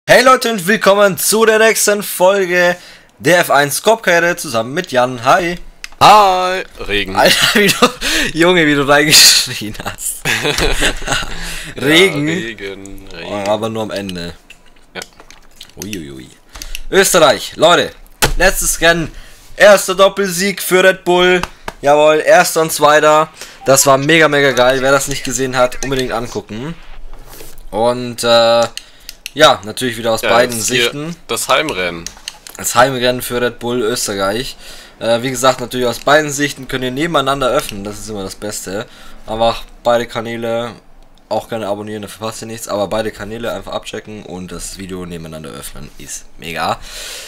Hey Leute und willkommen zu der nächsten Folge der F1 Cup-Karriere zusammen mit Jan. Hi. Hi. Regen. Alter, Junge, wie du reingeschrien hast. Regen. Ja, Regen. Oh, aber nur am Ende. Ja. Uiuiui. Österreich, Leute. Letztes Rennen. Erster Doppelsieg für Red Bull. Jawohl, erster und zweiter. Das war mega geil. Wer das nicht gesehen hat, unbedingt angucken. Und ja, natürlich wieder aus beiden Sichten. Das Heimrennen. Das Heimrennen für Red Bull Österreich. Wie gesagt, natürlich aus beiden Sichten könnt ihr nebeneinander öffnen. Das ist immer das Beste. Einfach beide Kanäle, auch gerne abonnieren, da verpasst ihr nichts. Aber beide Kanäle einfach abchecken und das Video nebeneinander öffnen. Ist mega.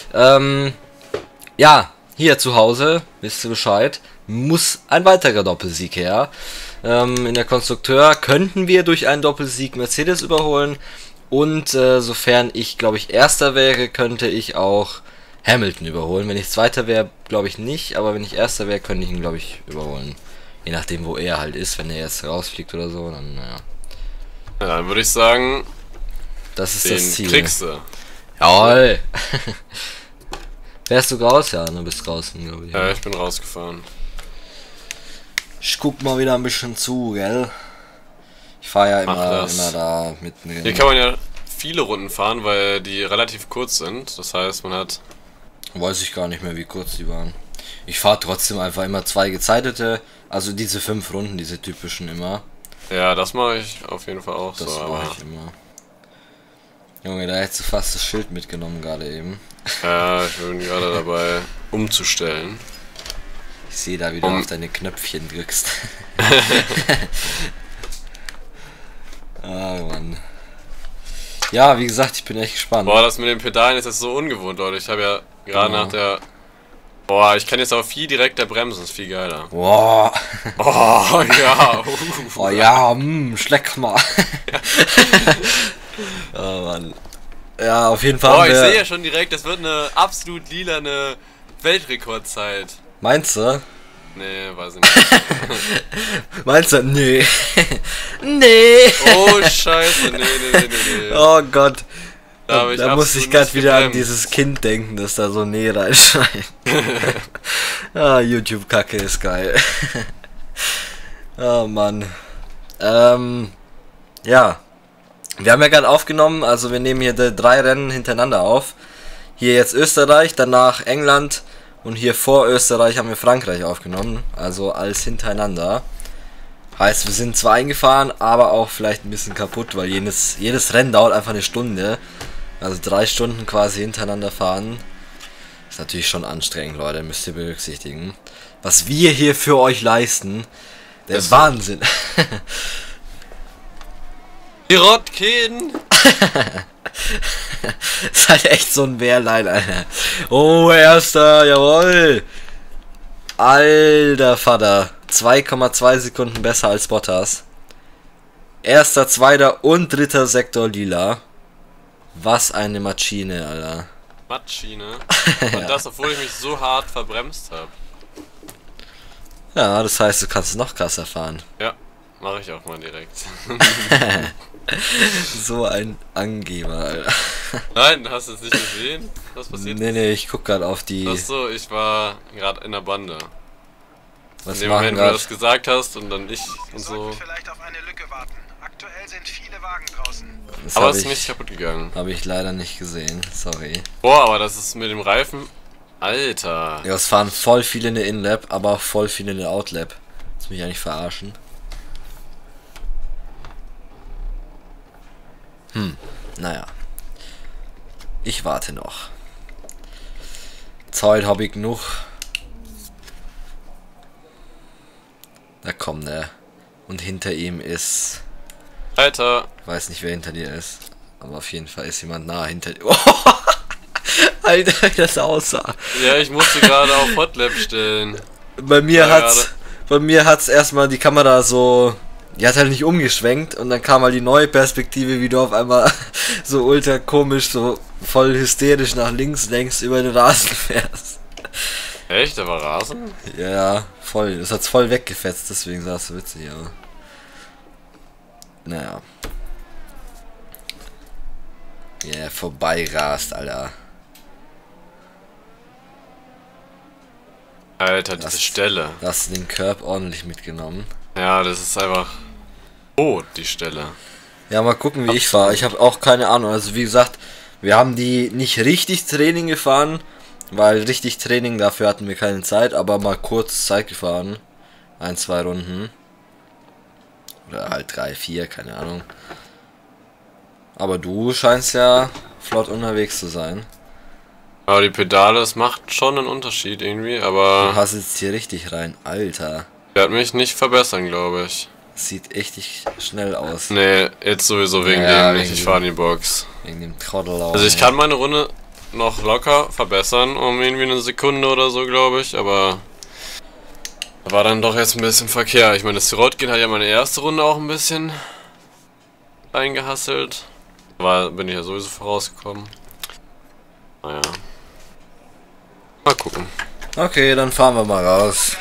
Ja, hier zu Hause, wisst ihr Bescheid, muss ein weiterer Doppelsieg her. In der Konstrukteur könnten wir durch einen Doppelsieg Mercedes überholen. Und sofern ich, glaube ich, Erster wäre, könnte ich auch Hamilton überholen. Wenn ich Zweiter wäre, glaube ich nicht. Aber wenn ich Erster wäre, könnte ich ihn, glaube ich, überholen. Je nachdem, wo er halt ist. Wenn er jetzt rausfliegt oder so, dann, naja. Ja, dann würde ich sagen, Das ist den das Ziel. kriegst du. Jawohl. Wärst du raus? Ja, du bist draußen, glaube ich. Ja, ich bin rausgefahren. Ich guck mal wieder ein bisschen zu, gell? Ich fahre ja immer da mitten Hier kann man ja viele Runden fahren, weil die relativ kurz sind. Das heißt, man hat... Weiß ich gar nicht mehr, wie kurz die waren. Ich fahre trotzdem einfach immer zwei gezeitete, also diese 5 Runden, diese typischen immer. Ja, das mache ich auf jeden Fall auch Das so. mache ich immer. Junge, da hättest du fast das Schild mitgenommen gerade eben. Ja, ich bin gerade dabei umzustellen. Ich sehe da, wie du auf deine Knöpfchen drückst. Ah, Mann. Ja, wie gesagt, ich bin echt gespannt. Boah, das mit den Pedalen ist jetzt so ungewohnt, Leute. Ich habe ja gerade nach der... Boah, ich kann jetzt auch viel direkter bremsen, ist viel geiler. Boah. Oh, ja. Oh ja, schleck mal. Oh, Mann. Ja, auf jeden Fall. Boah, ich sehe ja schon direkt, das wird eine absolut lilane Weltrekordzeit. Meinst du? Nee, weiß ich nicht. Meinst du? Nee. Nee. Oh, scheiße, nee. Oh Gott. Da muss ich gerade wieder an dieses Kind denken, das da so nee reinschreit. Ah, YouTube-Kacke ist geil. Oh Mann. Ja. Wir haben ja gerade aufgenommen, also wir nehmen hier 3 Rennen hintereinander auf. Hier jetzt Österreich, danach England und hier vor Österreich haben wir Frankreich aufgenommen. Also alles hintereinander. Heißt, wir sind zwar eingefahren, aber auch vielleicht ein bisschen kaputt, weil jedes Rennen dauert einfach eine Stunde. Also 3 Stunden quasi hintereinander fahren. Ist natürlich schon anstrengend, Leute, müsst ihr berücksichtigen. Was wir hier für euch leisten, der ist Wahnsinn. Die Rotkin! Ist halt echt so ein Wehrlein, Alter. Oh, Erster, jawohl. Alter Vater. 2,2 Sekunden besser als Bottas. Erster, zweiter und dritter Sektor lila. Was eine Maschine, Alter. Maschine. Und das, obwohl ich mich so hart verbremst habe. Ja, das heißt, du kannst noch krasser fahren. Ja, mache ich auch mal direkt. So ein Angeber, Alter. Nein, hast du es nicht gesehen? Was passiert? Nee, ich guck gerade auf die... Achso, ich war gerade in der Bande. Was in dem machen Moment, wo grad? du das gesagt hast und dann ich und so. Vielleicht auf eine Lücke warten. Aktuell sind viele Wagen draußen. Das Aber hab es ist nicht kaputt gegangen. Habe ich leider nicht gesehen, sorry. Boah, aber das ist mit dem Reifen... Alter. Ja, es fahren voll viele in der In-Lap, aber auch voll viele in der Out-Lap. Das mich eigentlich verarschen. Naja. Ich warte noch. Zeit habe ich genug. Da kommt er. Und hinter ihm ist... Alter. Ich weiß nicht, wer hinter dir ist. Aber auf jeden Fall ist jemand nah hinter dir. Oh, Alter, wie das aussah. Ja, ich musste gerade auf Hotlap stellen. Bei mir hat's erstmal die Kamera so... Die hat halt nicht umgeschwenkt und dann kam halt die neue Perspektive, wie du auf einmal so ultra komisch, so voll hysterisch nach links über den Rasen fährst. Echt? Da war Rasen? Ja, voll. Das hat's voll weggefetzt, deswegen sah es so witzig aus. Naja. Yeah, vorbeirast, Alter. Alter, diese Stelle. Da hast du den Curb ordentlich mitgenommen. Ja, das ist einfach... Oh, die Stelle. Ja, mal gucken, wie ich fahre. Ich habe auch keine Ahnung. Also wie gesagt, wir haben die nicht richtig Training gefahren, weil richtig Training, dafür hatten wir keine Zeit, aber mal kurz Zeit gefahren. 1, 2 Runden. Oder halt 3, 4, keine Ahnung. Aber du scheinst ja flott unterwegs zu sein. Aber die Pedale, das macht schon einen Unterschied irgendwie, aber... Du hast jetzt hier richtig rein, Alter. Ich werde mich nicht verbessern, glaube ich. Sieht echt schnell aus. Nee, jetzt sowieso wegen dem nicht. Ich fahre in die Box. Wegen dem Trottel auch. Also ich kann meine Runde noch locker verbessern, um irgendwie eine Sekunde oder so, glaube ich, aber... Da war dann doch jetzt ein bisschen Verkehr. Ich meine, das Sirotkin hat ja meine erste Runde auch ein bisschen eingehasselt. Bin ich ja sowieso vorausgekommen. Naja. Mal gucken. Okay, dann fahren wir mal raus.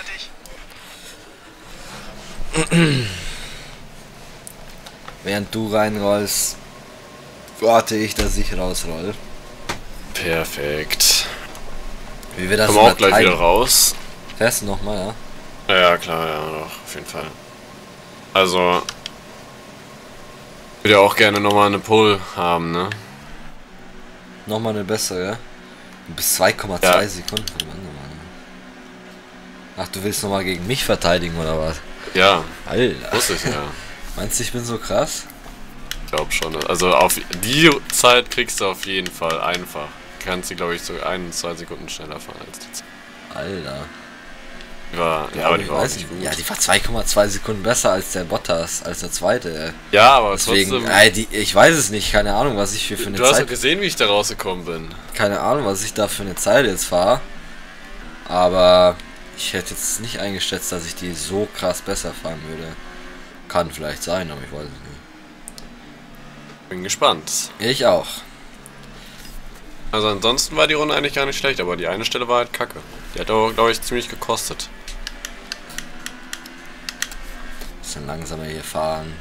Während du reinrollst, warte ich, dass ich rausroll. Perfekt. Wie wir das Kommen auch gleich wieder raus. Fährst du nochmal, ja? Ja, klar, ja, doch, auf jeden Fall. Also, ich würde ja auch gerne nochmal eine Pole haben, ne? Nochmal eine bessere. Du bist 2,2 Ja. Sekunden von dem anderen Mann. Ach, du willst nochmal gegen mich verteidigen, oder was? Ja, Alter. wusste ich ja. Meinst du, ich bin so krass? Ich glaube schon. Also auf die Zeit kriegst du auf jeden Fall einfach. Kannst du, glaube ich, so 1, 2 Sekunden schneller fahren als die Zeit. Alter. Die war, ja, aber die war auch nicht gut. Ja, die war 2,2 Sekunden besser als der Bottas, als der zweite. Ja, aber Deswegen, trotzdem... ich weiß es nicht, keine Ahnung, was ich für eine Du hast Zeit... doch gesehen, wie ich da rausgekommen bin. Keine Ahnung, was ich da für eine Zeit jetzt fahre. Aber ich hätte jetzt nicht eingeschätzt, dass ich die so krass besser fahren würde. Kann vielleicht sein, aber ich weiß es nicht. Bin gespannt. Ich auch. Also ansonsten war die Runde eigentlich gar nicht schlecht, aber die eine Stelle war halt kacke. Die hat auch, glaube ich, ziemlich gekostet. Bisschen langsamer hier fahren.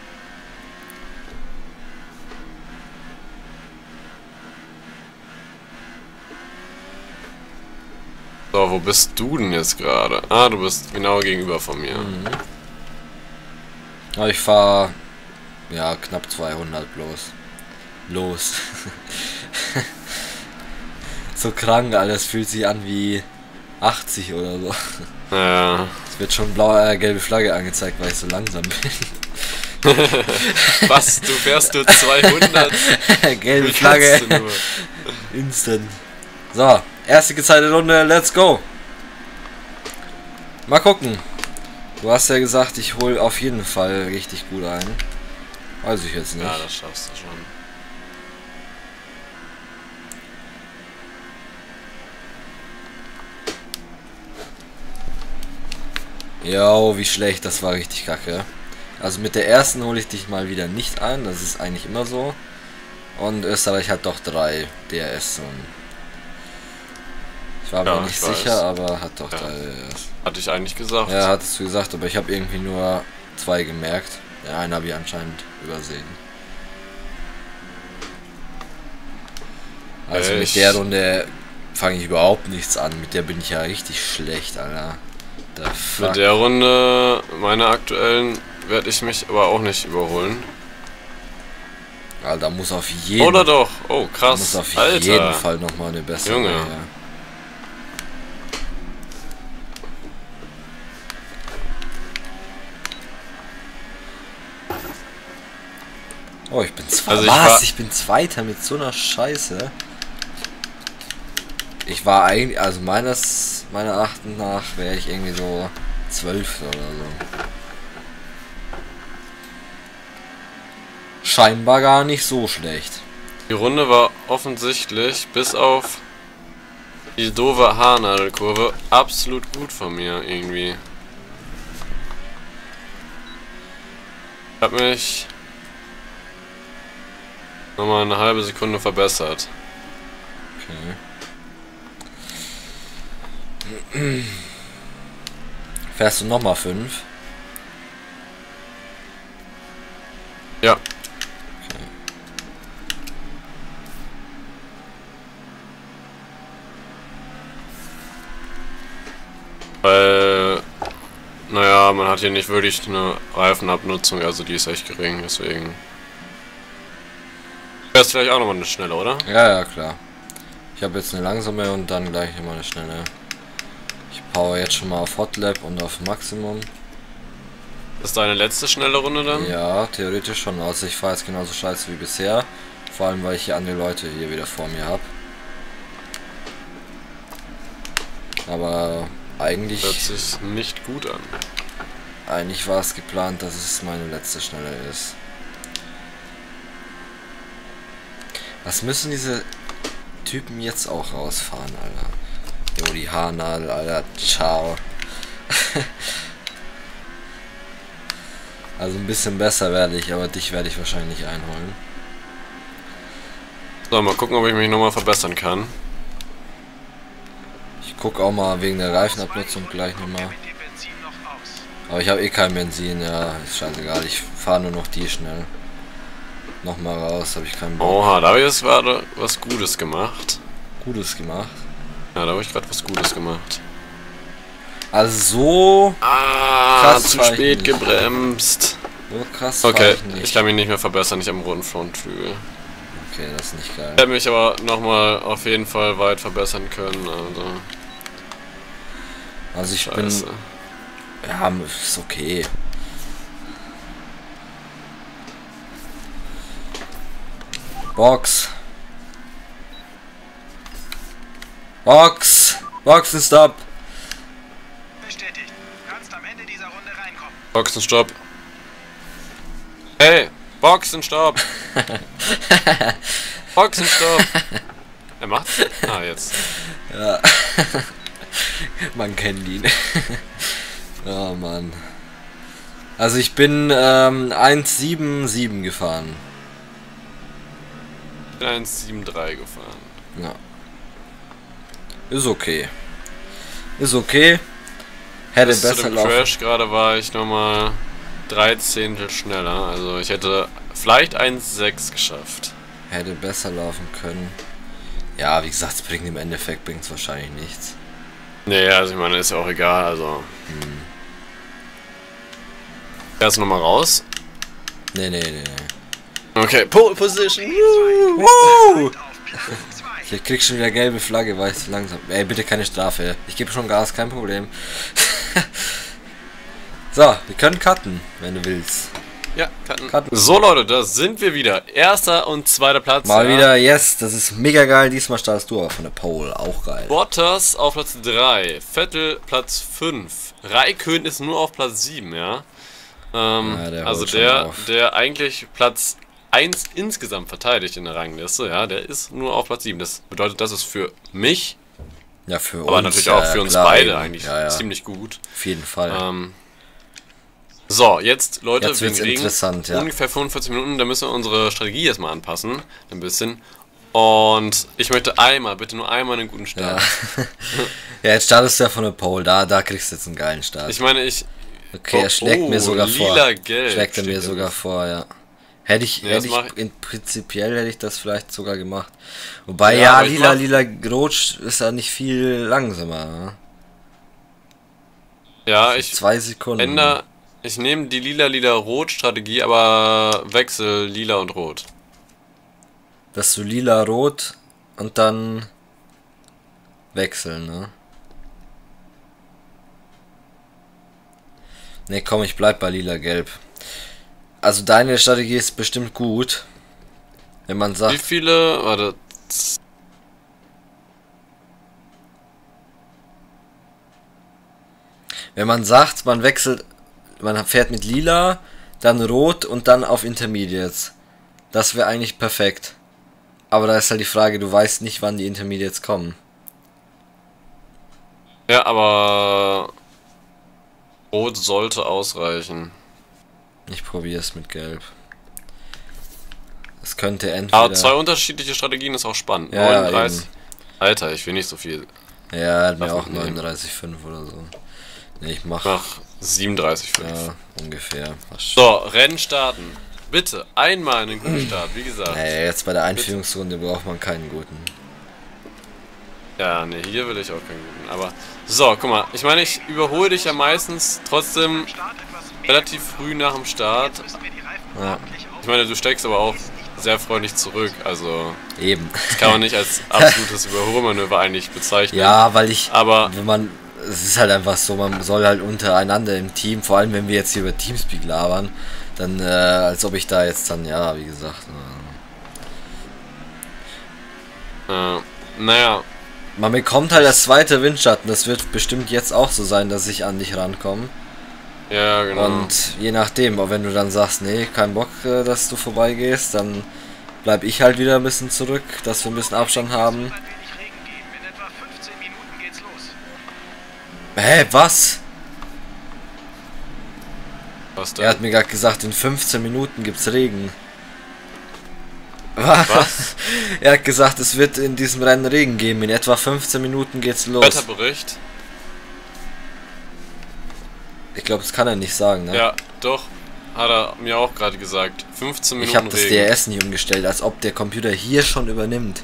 So, wo bist du denn jetzt gerade? Ah, du bist genau gegenüber von mir. Aber ich fahre ja knapp 200 bloß. Los. So krank, alles fühlt sich an wie 80 oder so. Ja. Es wird schon gelbe Flagge angezeigt, weil ich so langsam bin. Was? Du fährst nur 200? Gelbe Wie Flagge. kannst du nur? Instant. So, erste gezahlte Runde, let's go. Mal gucken. Du hast ja gesagt, ich hole auf jeden Fall richtig gut ein. Weiß ich jetzt nicht. Ja, das schaffst du schon. Jo, wie schlecht, das war richtig kacke. Also mit der ersten hole ich dich mal wieder nicht ein, das ist eigentlich immer so. Und Österreich hat doch 3 DRS-Zonen. Ich war mir nicht sicher, aber hat doch 3 DRS. Hatte ich eigentlich gesagt. Ja, hattest du gesagt, aber ich habe irgendwie nur 2 gemerkt. Der eine habe ich anscheinend übersehen. Also mit der Runde fange ich überhaupt nichts an. Mit der bin ich ja richtig schlecht, Alter. Mit der Runde, meine aktuellen, werde ich mich aber auch nicht überholen. Alter, muss auf jeden Oder doch? Oh, krass. Muss auf Alter. jeden Fall nochmal eine bessere. Junge. Ja. Oh, ich bin Zweiter. Also ich bin Zweiter mit so einer Scheiße. Ich war eigentlich, also meiner Achten nach wäre ich irgendwie so 12 oder so. Scheinbar gar nicht so schlecht. Die Runde war offensichtlich, bis auf die doofe Haarnadelkurve, absolut gut von mir irgendwie. Ich habe mich nochmal eine halbe Sekunde verbessert. Okay. Fährst du nochmal 5? Ja. Weil, naja, man hat hier nicht wirklich eine Reifenabnutzung, also die ist echt gering, deswegen. Wäre es vielleicht auch nochmal eine schnelle, oder? Ja, klar. Ich habe jetzt eine langsame und dann gleich immer eine schnelle. Ich power jetzt schon mal auf Hotlap und auf Maximum. Ist deine letzte schnelle Runde dann? Ja, theoretisch schon. Also ich fahre jetzt genauso scheiße wie bisher. Vor allem, weil ich hier andere Leute hier wieder vor mir habe. Aber eigentlich... Hört sich nicht gut an. Eigentlich war es geplant, dass es meine letzte Schnelle ist. Was müssen diese Typen jetzt auch rausfahren, Alter? Jo, die Haarnadel, Alter. Ciao. Also ein bisschen besser werde ich, aber dich werde ich wahrscheinlich nicht einholen. So, mal gucken, ob ich mich nochmal verbessern kann. Ich gucke auch mal wegen der Reifenabnutzung gleich nochmal. Aber ich habe eh kein Benzin, ja, ist scheißegal. Ich fahre nur noch die schnell. Nochmal raus, habe ich keinen Bock. Oha, da habe ich jetzt gerade was Gutes gemacht. Gutes gemacht. Ja, da habe ich gerade was Gutes gemacht. Also so krass zu war ich spät nicht. gebremst. So krass Okay, war ich nicht. ich kann mich nicht mehr verbessern, ich habe einen roten Frontflügel. Okay, das ist nicht geil. Ich hätte mich aber nochmal auf jeden Fall weit verbessern können, Also ich Scheiße. bin... Ja, ist okay. Box. Box. Boxenstopp. Bestätigt. Du kannst am Ende dieser Runde reinkommen. Boxenstopp. Hey, Boxenstopp. Boxenstopp. Er macht's? Ah, jetzt. Ja. Man kennt ihn. Oh Mann. Also ich bin 1,77 gefahren. Ich bin 1,73 gefahren. Ja. Ist okay. Ist okay. Hätte Bis zu besser dem laufen. Crash gerade war ich nochmal 3 Zehntel schneller. Also ich hätte vielleicht 1,6 geschafft. Hätte besser laufen können. Ja, wie gesagt, es bringt im Endeffekt wahrscheinlich nichts. Nee, also ich meine, ist ja auch egal, also. Erst nochmal raus. Nee. Okay, Pole Position. Woo! Auf Platz 2. Ich krieg schon wieder gelbe Flagge, weil ich zu langsam. Ey, bitte keine Strafe. Ich gebe schon Gas, kein Problem. So, wir können cutten, wenn du willst. Ja, Cutten. So Leute, da sind wir wieder. Erster und zweiter Platz. Mal ja. wieder, yes, das ist mega geil. Diesmal startest du auch von der Pole, auch geil. Bottas auf Platz 3, Vettel Platz 5, Raikön ist nur auf Platz 7, ja. der Also holt schon auf. der eigentlich Platz 1 insgesamt verteidigt in der Rangliste, ja, der ist nur auf Platz 7. Das bedeutet, das ist für mich, Ja, für aber uns, natürlich auch für uns klar, beide eben. eigentlich Ja, ziemlich gut. auf jeden Fall. So, jetzt Leute, Jetzt wird's wegen Regen, interessant, ja. ungefähr 45 Minuten, da müssen wir unsere Strategie erstmal anpassen, ein bisschen. Und ich möchte bitte nur einmal einen guten Start. Ja. Ja, jetzt startest du ja von der Pole, da kriegst du jetzt einen geilen Start. Ich meine, Okay, er schlägt mir sogar vor. lila-gelb Schlägt er mir steht sogar jetzt. vor, ja. Hätte ich prinzipiell hätte ich das vielleicht sogar gemacht. Wobei, Ja, ja, aber ich lila rot ist ja nicht viel langsamer. Ne? Ja, ich 2 Sekunden. Ich nehme die lila-lila-rot-Strategie, aber wechsel lila und rot. Dass du lila-rot und dann wechseln, ne? Ne, komm, ich bleib bei lila-gelb. Also deine Strategie ist bestimmt gut. Wenn man Wie sagt, viele? Warte. man wechselt, man fährt mit lila, dann rot und dann auf Intermediates. Das wäre eigentlich perfekt. Aber da ist halt die Frage, du weißt nicht, wann die Intermediates kommen. Ja, aber rot sollte ausreichen. Ich probiere es mit gelb. Es könnte entweder... Aber 2 unterschiedliche Strategien ist auch spannend. Ja, 39. eben. Alter, ich will nicht so viel. Ja, hat mir Darf auch man nehmen. 39,5 oder so. Ne, ich mach... Nach 37,5. Ja, ungefähr. So, Rennen starten. Bitte, einmal einen guten Start, wie gesagt. Jetzt bei der Einführungsrunde braucht man keinen guten. Ja, ne, hier will ich auch keinen guten. Aber, so, guck mal. Ich meine, ich überhole dich ja meistens trotzdem relativ früh nach dem Start. Ja. Ich meine, du steckst aber auch sehr freundlich zurück, also... Eben. Das kann man nicht als absolutes Überholmanöver eigentlich bezeichnen. Ja, weil ich... Aber... Wenn man... Es ist halt einfach so, man soll halt untereinander im Team, vor allem wenn wir jetzt hier über Teamspeak labern, dann, als ob ich da jetzt dann, ja, wie gesagt... naja... Man bekommt halt das zweite Windschatten, das wird bestimmt jetzt auch so sein, dass ich an dich rankomme. Ja, genau. Und je nachdem, aber wenn du dann sagst, nee, kein Bock, dass du vorbeigehst, dann bleib ich halt wieder ein bisschen zurück, dass wir ein bisschen Abstand haben. Hä, was? Was denn? Er hat mir gerade gesagt, in 15 Minuten gibt's Regen. Was? Er hat gesagt, es wird in diesem Rennen Regen geben. In etwa 15 Minuten geht's los. Wetterbericht? Ich glaube, das kann er nicht sagen, ne? Ja, doch. Hat er mir auch gerade gesagt. 15 Minuten Ich habe das Regen. DRS nicht umgestellt, als ob der Computer hier schon übernimmt.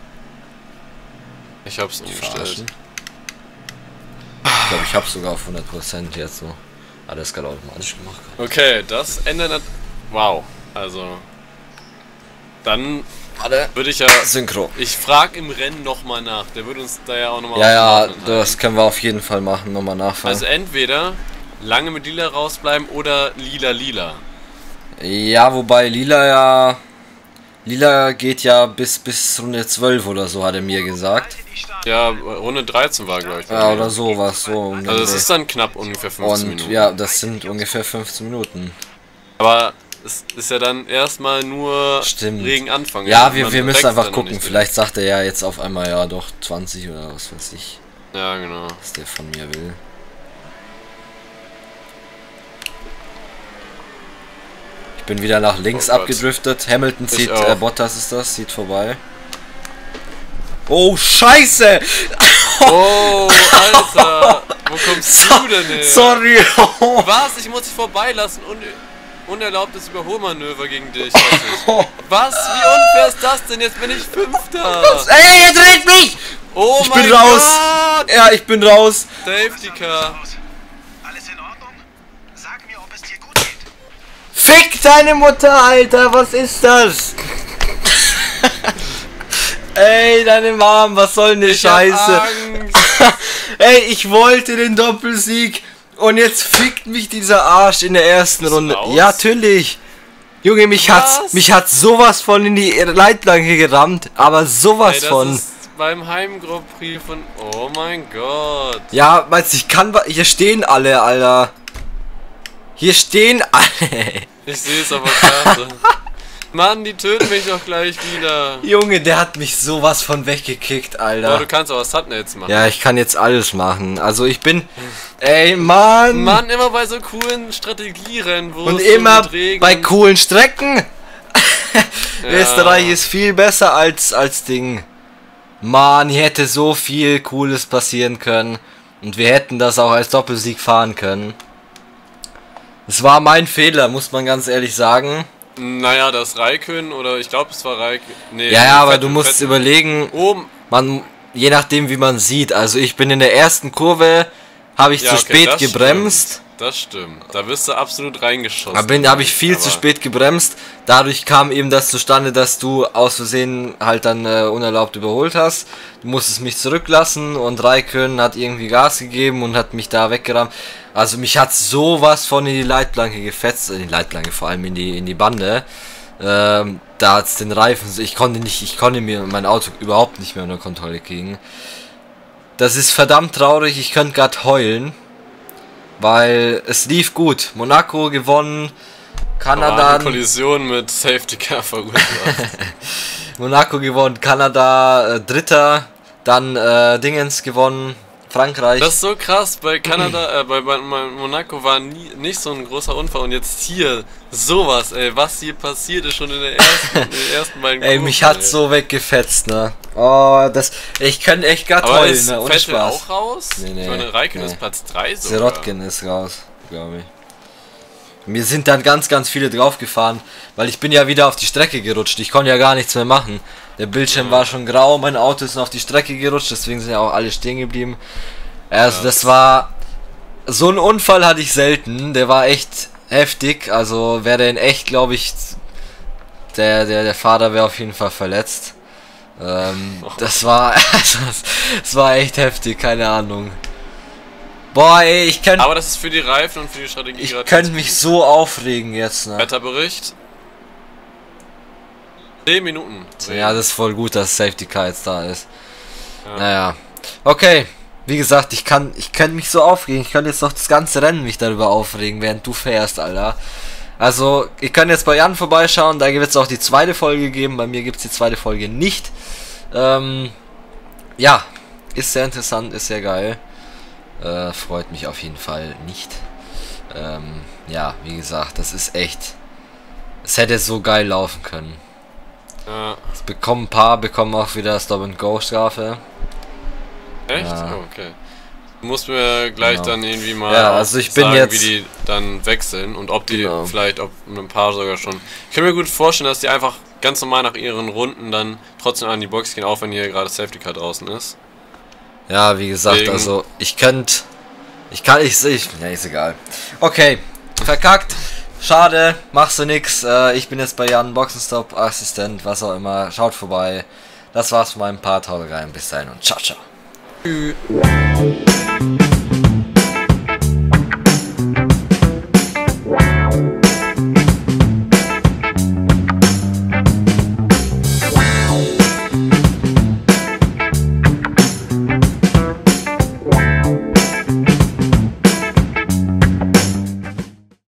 Ich hab's umgestellt. Ich glaube, ich habe sogar auf 100% jetzt so. Alles gerade automatisch gemacht. Okay, das ändert... Wow. Also... Dann würde ich ja... Synchro. Ich frage im Rennen nochmal nach. Der würde uns da ja auch nochmal... Ja, das können wir auf jeden Fall machen. Nochmal nachfragen. Also entweder lange mit Lila rausbleiben oder Lila. Ja, wobei Lila geht ja bis Runde 12 oder so, hat er mir gesagt. Ja, Runde 13 war, glaube ich. Ja, oder sowas. So also das ist dann knapp ungefähr 15 Minuten. Ja, das sind ungefähr 15 Minuten. Aber es ist ja dann erstmal nur Stimmt. Regen anfangen. Ja, wir müssen einfach gucken. Vielleicht sagt er ja jetzt auf einmal, ja doch 20 oder was weiß ich. Ja, genau. Was der von mir will. Ich bin wieder nach links abgedriftet. Hamilton zieht, Bottas ist das, zieht vorbei. Oh, Scheiße! Oh, Alter! Wo kommst du denn her? Sorry! Was? Ich muss dich vorbeilassen. Unerlaubtes Überholmanöver gegen dich. Was? Wie unfair ist das denn? Jetzt bin ich Fünfter. Ey, er dreht mich! Oh ich mein bin raus! Gott! Ja, ich bin raus! Safety Car. Alles in Ordnung? Sag mir, ob es dir gut geht. Fick deine Mutter, Alter! Was ist das? Ey, deine Mom, was soll denn die Scheiße? Ey, ich wollte den Doppelsieg und jetzt fickt mich dieser Arsch in der ersten Runde. Ja, natürlich. Junge, mich hat sowas von in die Leitplanke gerammt, aber sowas von. Ist beim Heim Grand Prix von... Oh mein Gott. Ja, meinst du, ich kann... Hier stehen alle, Alter. Hier stehen alle. Ich sehe es aber gerade. Mann, die töten mich doch gleich wieder. Junge, der hat mich sowas von weggekickt, Alter. Aber du kannst auch Thumbnails machen. Ja, ich kann jetzt alles machen. Also ich bin... Ey, Mann! Mann, immer bei so coolen Strategierennen, wo und es immer so mit Regen bei coolen Strecken. Ja. Österreich ist viel besser als Ding. Mann, hier hätte so viel Cooles passieren können. Und wir hätten das auch als Doppelsieg fahren können. Es war mein Fehler, muss man ganz ehrlich sagen. Naja, das Raikön oder ich glaube es war Raikön. Nee, ja, aber du musst überlegen, je nachdem wie man sieht. Also ich bin in der ersten Kurve, habe ich zu spät gebremst. Das stimmt. Da bist du absolut reingeschossen. Da habe ich viel zu spät gebremst. Dadurch kam eben das zustande, dass du aus Versehen halt dann unerlaubt überholt hast. Du musstest mich zurücklassen und Raikön hat irgendwie Gas gegeben und hat mich da weggerammt. Also mich hat sowas von in die Leitplanke gefetzt, in die Leitplanke vor allem in die Bande. Da hat's den Reifen, ich konnte mir mein Auto überhaupt nicht mehr unter Kontrolle kriegen. Das ist verdammt traurig, ich könnte gerade heulen. Weil es lief gut. Monaco gewonnen, Kanada... eine Kollision mit Safety Car verursacht. Monaco gewonnen, Kanada Dritter, dann Dingens gewonnen, Frankreich. Das ist so krass, bei Kanada, bei Monaco war nicht so ein großer Unfall und jetzt hier sowas, ey, was hier passiert ist schon in den ersten beiden Kurven. Ey, mich hat's so weggefetzt, ne. Oh, ich kann echt grad heulen, ne, ohne Spaß. Auch raus? Nee. Ich meine, Raikön ist Platz 3 sogar. Sirotkin ist raus, glaube ich. Mir sind dann ganz, ganz viele draufgefahren, weil ich bin ja wieder auf die Strecke gerutscht. Ich konnte ja gar nichts mehr machen. Der Bildschirm war schon grau, mein Auto ist auf die Strecke gerutscht, deswegen sind ja auch alle stehen geblieben. Also das war... So ein Unfall hatte ich selten, der war echt heftig, also wäre der in echt, glaube ich, der Fahrer wäre auf jeden Fall verletzt. Das war, also, das war echt heftig, keine Ahnung. Boah, ey, ich könnte... Aber das ist für die Reifen und für die Strategie Ich gerade könnte ganz mich gut. so aufregen jetzt, ne? Wetterbericht. 10 Minuten. Ja, das ist voll gut, dass Safety Car jetzt da ist. Ja. Naja. Okay. Wie gesagt, ich könnte mich so aufregen. Ich könnte jetzt noch das ganze Rennen mich darüber aufregen, während du fährst, Alter. Also, ihr könnt jetzt bei Jan vorbeischauen. Da wird es auch die zweite Folge geben. Bei mir gibt es die zweite Folge nicht. Ja. Ist sehr interessant, ist sehr geil. Freut mich auf jeden Fall nicht. Ja, wie gesagt, das ist echt... Es hätte so geil laufen können. Ja. Ein paar bekommen auch wieder Stop-and-Go-Strafe. Echt? Ja. Oh, okay. Du musst mir gleich Genau. dann irgendwie mal Ja, also ich bin sagen, jetzt... wie die dann wechseln und ob die Genau. vielleicht, ob ein paar sogar schon. Ich kann mir gut vorstellen, dass die einfach ganz normal nach ihren Runden dann trotzdem an die Box gehen, auch wenn hier gerade Safety Car draußen ist. Ja, wie gesagt, Deswegen- also ja, ist egal. Okay, verkackt. Schade, machst du nix. Ich bin jetzt bei Jan, Boxenstopp, Assistent, was auch immer. Schaut vorbei. Das war's von meinem Part. Haut rein, bis dahin und ciao, ciao.